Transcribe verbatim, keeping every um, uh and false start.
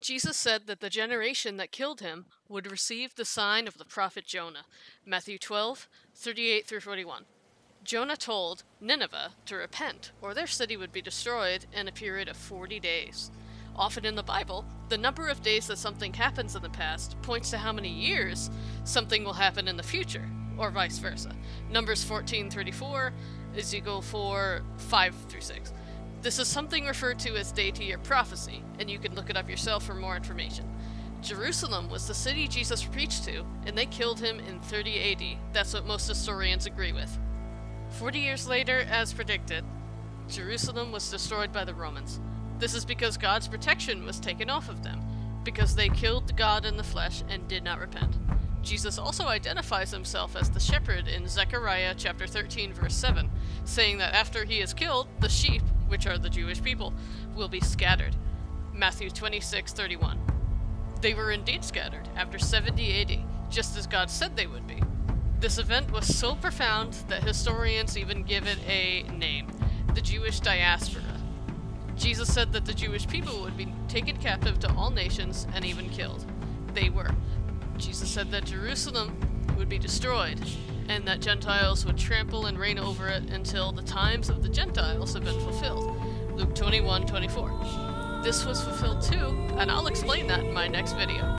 Jesus said that the generation that killed him would receive the sign of the prophet Jonah. Matthew twelve, thirty-eight through forty-one. Jonah told Nineveh to repent, or their city would be destroyed in a period of forty days. Often in the Bible, the number of days that something happens in the past points to how many years something will happen in the future, or vice versa. Numbers fourteen thirty-four, Ezekiel four, five through six. This is something referred to as day-to-year prophecy, and you can look it up yourself for more information. Jerusalem was the city Jesus preached to, and they killed him in thirty A D. That's what most historians agree with. Forty years later, as predicted, Jerusalem was destroyed by the Romans. This is because God's protection was taken off of them, because they killed God in the flesh and did not repent. Jesus also identifies himself as the shepherd in Zechariah chapter thirteen verse seven, saying that after he is killed, the sheep, which are the Jewish people, will be scattered. Matthew twenty-six thirty-one. They were indeed scattered after seventy A D, just as God said they would be. This event was so profound that historians even give it a name, the Jewish diaspora. Jesus said that the Jewish people would be taken captive to all nations and even killed. They were. Jesus said that Jerusalem would be destroyed, and that Gentiles would trample and reign over it until the times of the Gentiles have been fulfilled. Luke twenty-one twenty-four. This was fulfilled too, and I'll explain that in my next video.